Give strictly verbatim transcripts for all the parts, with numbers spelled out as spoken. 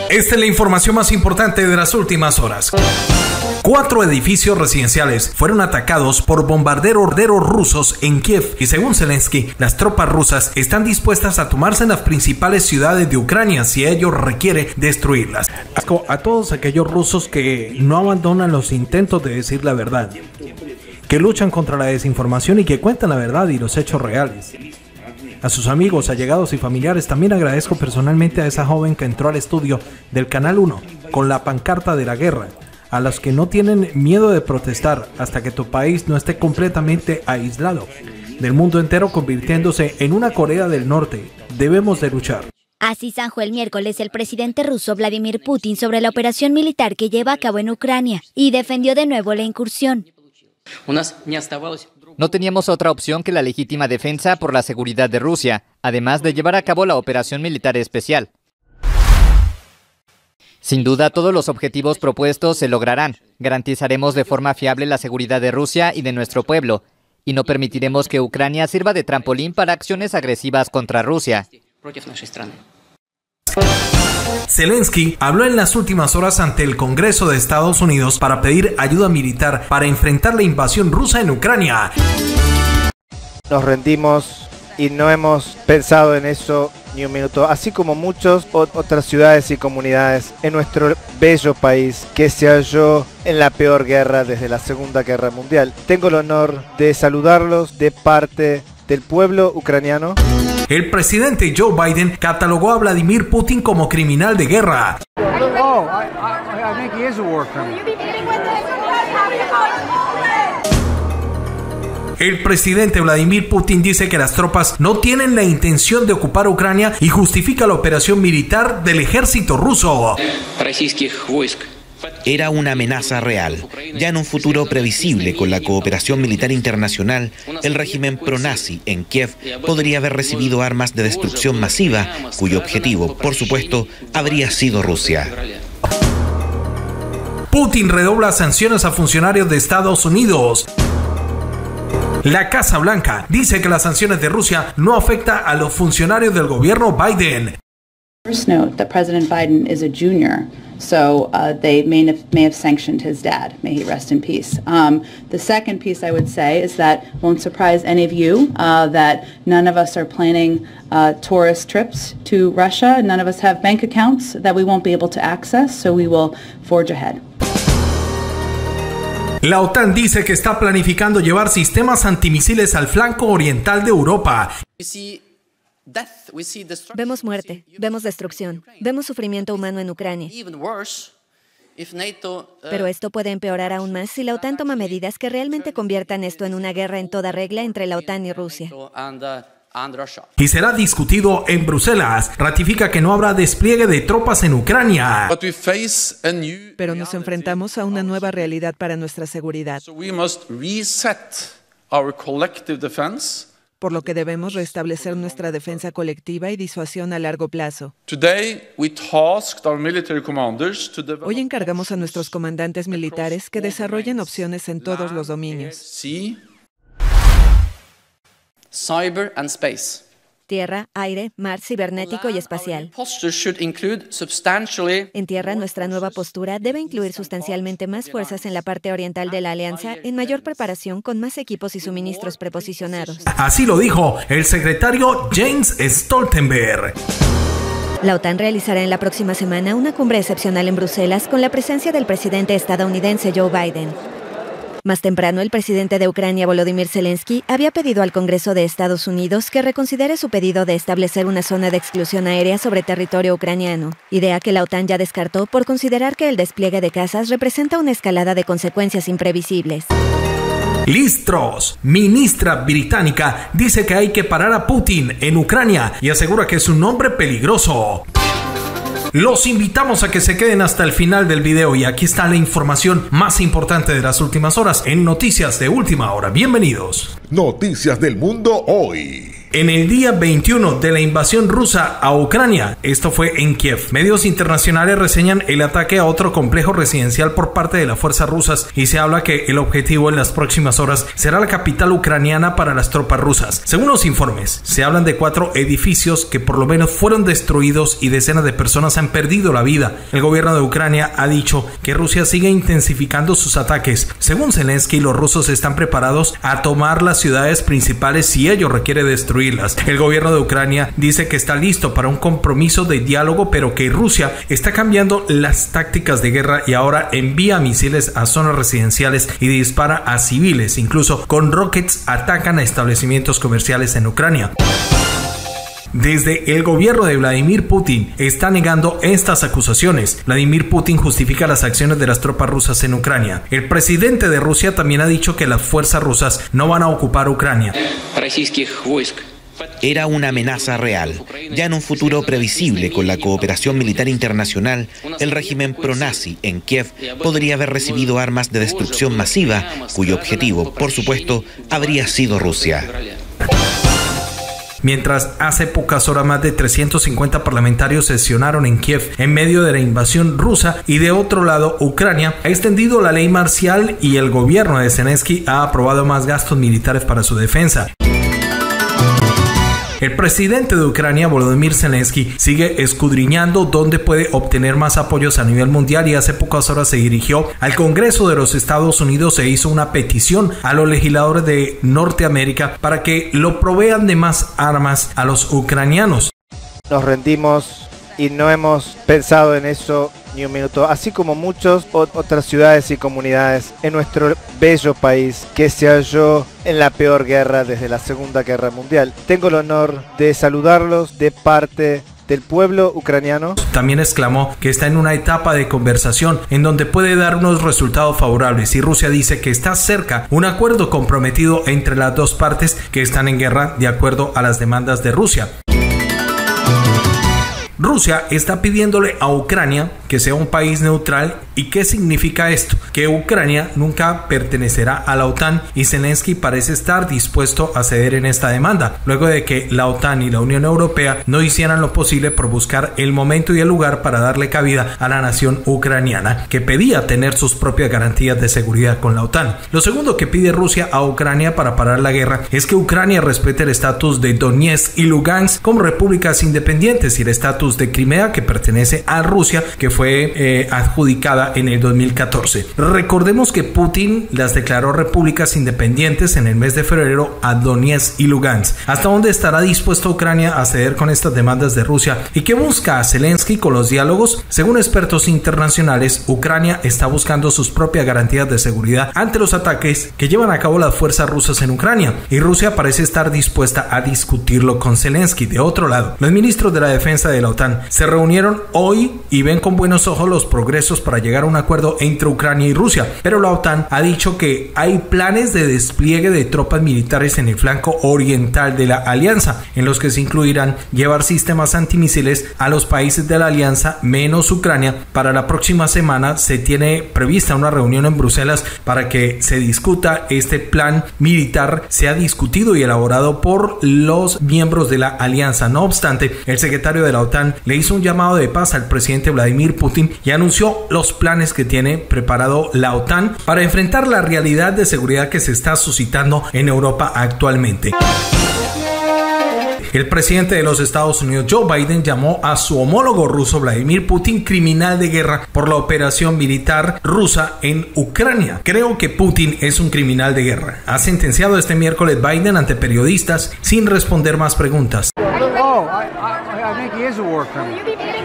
Esta es la información más importante de las últimas horas. Cuatro edificios residenciales fueron atacados por bombarderos rusos en Kiev y según Zelensky, las tropas rusas están dispuestas a tomarse en las principales ciudades de Ucrania si ello requiere destruirlas. A todos aquellos rusos que no abandonan los intentos de decir la verdad, que luchan contra la desinformación y que cuentan la verdad y los hechos reales. A sus amigos, allegados y familiares también agradezco personalmente a esa joven que entró al estudio del Canal uno con la pancarta de la guerra. A los que no tienen miedo de protestar hasta que tu país no esté completamente aislado del mundo entero, convirtiéndose en una Corea del Norte. Debemos de luchar. Así zanjó el miércoles el presidente ruso Vladimir Putin sobre la operación militar que lleva a cabo en Ucrania y defendió de nuevo la incursión. No teníamos otra opción que la legítima defensa por la seguridad de Rusia, además de llevar a cabo la operación militar especial. Sin duda, todos los objetivos propuestos se lograrán. Garantizaremos de forma fiable la seguridad de Rusia y de nuestro pueblo, y no permitiremos que Ucrania sirva de trampolín para acciones agresivas contra Rusia. Zelensky habló en las últimas horas ante el Congreso de Estados Unidos para pedir ayuda militar para enfrentar la invasión rusa en Ucrania. Nos rendimos y no hemos pensado en eso ni un minuto, así como muchas otras ciudades y comunidades en nuestro bello país que se halló en la peor guerra desde la Segunda Guerra Mundial. Tengo el honor de saludarlos de parte del pueblo ucraniano. El presidente Joe Biden catalogó a Vladimir Putin como criminal de guerra. Oh, I, I, I think he is a war criminal. El presidente Vladimir Putin dice que las tropas no tienen la intención de ocupar Ucrania y justifica la operación militar del ejército ruso. Era una amenaza real. Ya en un futuro previsible con la cooperación militar internacional, el régimen pronazi en Kiev podría haber recibido armas de destrucción masiva, cuyo objetivo, por supuesto, habría sido Rusia. Putin redobla sanciones a funcionarios de Estados Unidos. La Casa Blanca dice que las sanciones de Rusia no afectan a los funcionarios del gobierno Biden. First note that President Biden is a junior, so uh, they may have, may have sanctioned his dad. May he rest in peace. Um, the second piece I would say is that won't surprise any of you uh, that none of us are planning uh, tourist trips to Russia. None of us have bank accounts that we won't be able to access, so we will forge ahead. La OTAN dice que está planificando llevar sistemas antimisiles al flanco oriental de Europa. Vemos muerte, vemos destrucción, vemos sufrimiento humano en Ucrania. Pero esto puede empeorar aún más si la OTAN toma medidas que realmente conviertan esto en una guerra en toda regla entre la OTAN y Rusia. Y será discutido en Bruselas. Ratifica que no habrá despliegue de tropas en Ucrania. Pero nos enfrentamos a una nueva realidad para nuestra seguridad. Por lo que debemos restablecer nuestra defensa colectiva y disuasión a largo plazo. Hoy encargamos a nuestros comandantes militares que desarrollen opciones en todos los dominios. Cyber and space. Tierra, aire, mar, cibernético y espacial. En tierra, nuestra nueva postura debe incluir sustancialmente más fuerzas en la parte oriental de la alianza, en mayor preparación con más equipos y suministros preposicionados. Así lo dijo el secretario Jens Stoltenberg. La OTAN realizará en la próxima semana una cumbre excepcional en Bruselas con la presencia del presidente estadounidense Joe Biden. Más temprano, el presidente de Ucrania, Volodymyr Zelensky, había pedido al Congreso de Estados Unidos que reconsidere su pedido de establecer una zona de exclusión aérea sobre territorio ucraniano, idea que la OTAN ya descartó por considerar que el despliegue de cazas representa una escalada de consecuencias imprevisibles. Liz Truss, ministra británica, dice que hay que parar a Putin en Ucrania y asegura que es un hombre peligroso. Los invitamos a que se queden hasta el final del video y aquí está la información más importante de las últimas horas en Noticias de Última Hora. Bienvenidos. Noticias del Mundo Hoy. en el día veintiuno de la invasión rusa a Ucrania. Esto fue en Kiev. Medios internacionales reseñan el ataque a otro complejo residencial por parte de las fuerzas rusas y se habla que el objetivo en las próximas horas será la capital ucraniana para las tropas rusas. Según los informes, se hablan de cuatro edificios que por lo menos fueron destruidos y decenas de personas han perdido la vida. El gobierno de Ucrania ha dicho que Rusia sigue intensificando sus ataques. Según Zelensky, los rusos están preparados a tomar las ciudades principales si ello requiere destruirlas. El gobierno de Ucrania dice que está listo para un compromiso de diálogo, pero que Rusia está cambiando las tácticas de guerra y ahora envía misiles a zonas residenciales y dispara a civiles. Incluso con rockets atacan a establecimientos comerciales en Ucrania. Desde el gobierno de Vladimir Putin está negando estas acusaciones. Vladimir Putin justifica las acciones de las tropas rusas en Ucrania. El presidente de Rusia también ha dicho que las fuerzas rusas no van a ocupar Ucrania. Era una amenaza real. Ya en un futuro previsible con la cooperación militar internacional, el régimen pronazi en Kiev podría haber recibido armas de destrucción masiva, cuyo objetivo, por supuesto, habría sido Rusia. Mientras hace pocas horas más de trescientos cincuenta parlamentarios sesionaron en Kiev en medio de la invasión rusa y de otro lado Ucrania ha extendido la ley marcial y el gobierno de Zelensky ha aprobado más gastos militares para su defensa. El presidente de Ucrania, Volodymyr Zelensky, sigue escudriñando dónde puede obtener más apoyos a nivel mundial y hace pocas horas se dirigió al Congreso de los Estados Unidos e hizo una petición a los legisladores de Norteamérica para que lo provean de más armas a los ucranianos. Nos rendimos y no hemos pensado en eso ni un minuto, así como muchas otras ciudades y comunidades en nuestro bello país que se halló en la peor guerra desde la Segunda Guerra Mundial. Tengo el honor de saludarlos de parte del pueblo ucraniano. También exclamó que está en una etapa de conversación en donde puede dar unos resultados favorables y Rusia dice que está cerca un acuerdo comprometido entre las dos partes que están en guerra de acuerdo a las demandas de Rusia. Rusia está pidiéndole a Ucrania que sea un país neutral. ¿Y qué significa esto? Que Ucrania nunca pertenecerá a la OTAN y Zelensky parece estar dispuesto a ceder en esta demanda, luego de que la OTAN y la Unión Europea no hicieran lo posible por buscar el momento y el lugar para darle cabida a la nación ucraniana, que pedía tener sus propias garantías de seguridad con la OTAN. Lo segundo que pide Rusia a Ucrania para parar la guerra es que Ucrania respete el estatus de Donetsk y Lugansk como repúblicas independientes y el estatus de Crimea, que pertenece a Rusia, que fue eh, adjudicada en el dos mil catorce. Recordemos que Putin las declaró repúblicas independientes en el mes de febrero a Donetsk y Lugansk. ¿Hasta dónde estará dispuesto Ucrania a ceder con estas demandas de Rusia? ¿Y qué busca Zelensky con los diálogos? Según expertos internacionales, Ucrania está buscando sus propias garantías de seguridad ante los ataques que llevan a cabo las fuerzas rusas en Ucrania, y Rusia parece estar dispuesta a discutirlo con Zelensky. De otro lado, los ministros de la defensa de la OTAN se reunieron hoy y ven con buenos ojos los progresos para llegar a un acuerdo entre Ucrania y Rusia, pero la OTAN ha dicho que hay planes de despliegue de tropas militares en el flanco oriental de la alianza, en los que se incluirán llevar sistemas antimisiles a los países de la alianza menos Ucrania. Para la próxima semana se tiene prevista una reunión en Bruselas para que se discuta este plan militar, sea discutido y elaborado por los miembros de la alianza. No obstante, el secretario de la OTAN le hizo un llamado de paz al presidente Vladimir Putin y anunció los planes que tiene preparado la OTAN para enfrentar la realidad de seguridad que se está suscitando en Europa actualmente. El presidente de los Estados Unidos, Joe Biden, llamó a su homólogo ruso, Vladimir Putin, criminal de guerra por la operación militar rusa en Ucrania. Creo que Putin es un criminal de guerra, ha sentenciado este miércoles Biden ante periodistas sin responder más preguntas. Oh, I, I, I think he is a war criminal.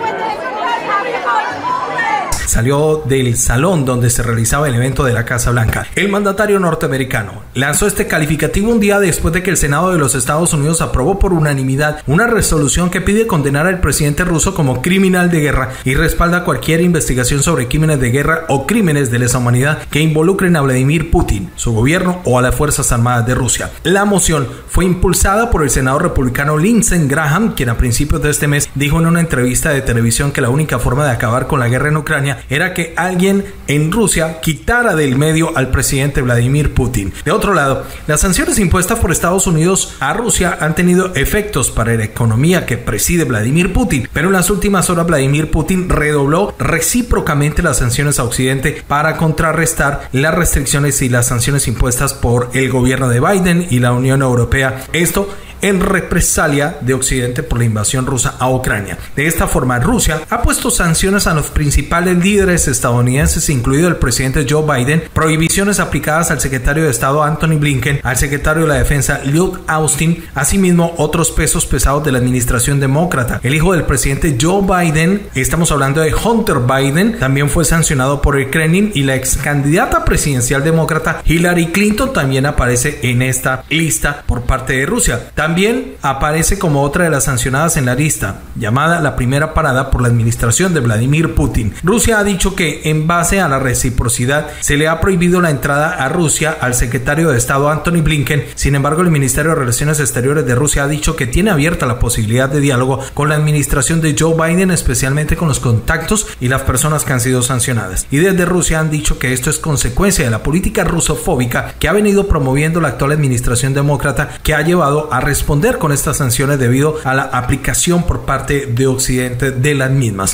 Salió del salón donde se realizaba el evento de la Casa Blanca. El mandatario norteamericano lanzó este calificativo un día después de que el Senado de los Estados Unidos aprobó por unanimidad una resolución que pide condenar al presidente ruso como criminal de guerra y respalda cualquier investigación sobre crímenes de guerra o crímenes de lesa humanidad que involucren a Vladimir Putin, su gobierno o a las Fuerzas Armadas de Rusia. La moción fue impulsada por el senador republicano Lindsey Graham, quien a principios de este mes dijo en una entrevista de televisión que la única forma de acabar con la guerra en Ucrania Ucrania era que alguien en Rusia quitara del medio al presidente Vladimir Putin. De otro lado, las sanciones impuestas por Estados Unidos a Rusia han tenido efectos para la economía que preside Vladimir Putin, pero en las últimas horas Vladimir Putin redobló recíprocamente las sanciones a Occidente para contrarrestar las restricciones y las sanciones impuestas por el gobierno de Biden y la Unión Europea. Esto en represalia de Occidente por la invasión rusa a Ucrania. De esta forma, Rusia ha puesto sanciones a los principales líderes estadounidenses, incluido el presidente Joe Biden, prohibiciones aplicadas al secretario de Estado Antony Blinken, al secretario de la Defensa Lloyd Austin, asimismo otros pesos pesados de la administración demócrata. El hijo del presidente Joe Biden, estamos hablando de Hunter Biden, también fue sancionado por el Kremlin, y la ex candidata presidencial demócrata Hillary Clinton también aparece en esta lista por parte de Rusia. También aparece como otra de las sancionadas en la lista, llamada la primera parada por la administración de Vladimir Putin. Rusia ha dicho que en base a la reciprocidad se le ha prohibido la entrada a Rusia al secretario de Estado Antony Blinken. Sin embargo, el Ministerio de Relaciones Exteriores de Rusia ha dicho que tiene abierta la posibilidad de diálogo con la administración de Joe Biden, especialmente con los contactos y las personas que han sido sancionadas. Y desde Rusia han dicho que esto es consecuencia de la política rusofóbica que ha venido promoviendo la actual administración demócrata, que ha llevado a responder con estas sanciones debido a la aplicación por parte de Occidente de las mismas.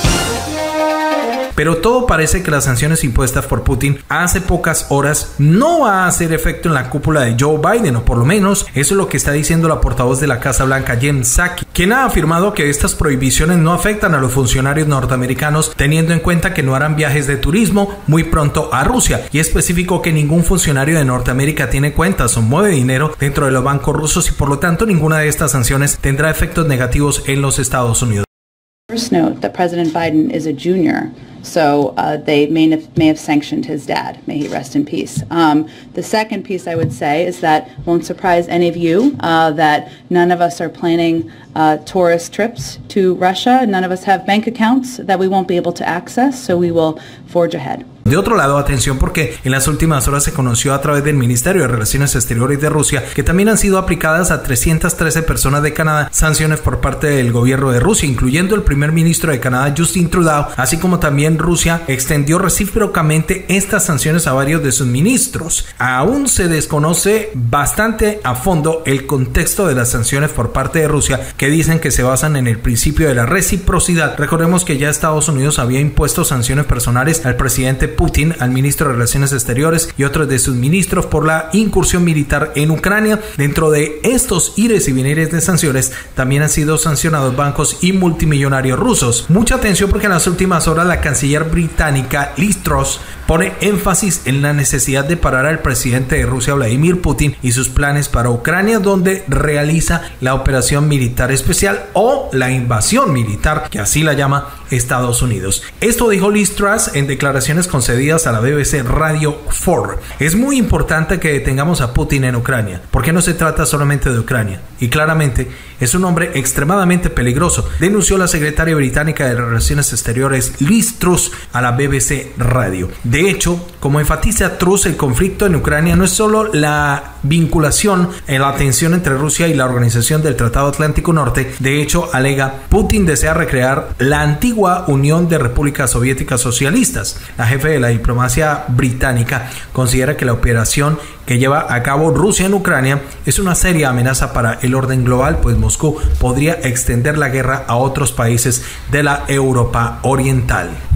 Pero todo parece que las sanciones impuestas por Putin hace pocas horas no va a hacer efecto en la cúpula de Joe Biden, o por lo menos eso es lo que está diciendo la portavoz de la Casa Blanca, Jen Psaki, quien ha afirmado que estas prohibiciones no afectan a los funcionarios norteamericanos, teniendo en cuenta que no harán viajes de turismo muy pronto a Rusia, y especificó que ningún funcionario de Norteamérica tiene cuentas o mueve dinero dentro de los bancos rusos, y por lo tanto ninguna de estas sanciones tendrá efectos negativos en los Estados Unidos. First note that President Biden is a junior, so uh, they may have, may have sanctioned his dad. May he rest in peace. Um, the second piece I would say is that won't surprise any of you uh, that none of us are planning uh, tourist trips to Russia. None of us have bank accounts that we won't be able to access, so we will forge ahead. De otro lado, atención, porque en las últimas horas se conoció a través del Ministerio de Relaciones Exteriores de Rusia que también han sido aplicadas a trescientas trece personas de Canadá sanciones por parte del gobierno de Rusia, incluyendo el primer ministro de Canadá, Justin Trudeau, así como también Rusia extendió recíprocamente estas sanciones a varios de sus ministros. Aún se desconoce bastante a fondo el contexto de las sanciones por parte de Rusia, que dicen que se basan en el principio de la reciprocidad. Recordemos que ya Estados Unidos había impuesto sanciones personales al presidente Putin, al ministro de Relaciones Exteriores y otros de sus ministros por la incursión militar en Ucrania. Dentro de estos ires y venires de sanciones también han sido sancionados bancos y multimillonarios rusos. Mucha atención, porque en las últimas horas la canciller británica Liz Truss pone énfasis en la necesidad de parar al presidente de Rusia, Vladimir Putin, y sus planes para Ucrania, donde realiza la operación militar especial o la invasión militar, que así la llama Estados Unidos. Esto dijo Liz Truss en declaraciones concedidas a la B B C Radio cuatro. Es muy importante que detengamos a Putin en Ucrania, porque no se trata solamente de Ucrania, y claramente es un hombre extremadamente peligroso, denunció la secretaria británica de Relaciones Exteriores Liz Truss a la B B C Radio. De hecho, como enfatiza Truss, el conflicto en Ucrania no es solo la vinculación en la tensión entre Rusia y la Organización del Tratado Atlántico Norte. De hecho, alega, Putin desea recrear la antigua Unión de Repúblicas Soviéticas Socialistas. La jefe de la diplomacia británica considera que la operación que lleva a cabo Rusia en Ucrania es una seria amenaza para el orden global, pues Moscú podría extender la guerra a otros países de la Europa Oriental.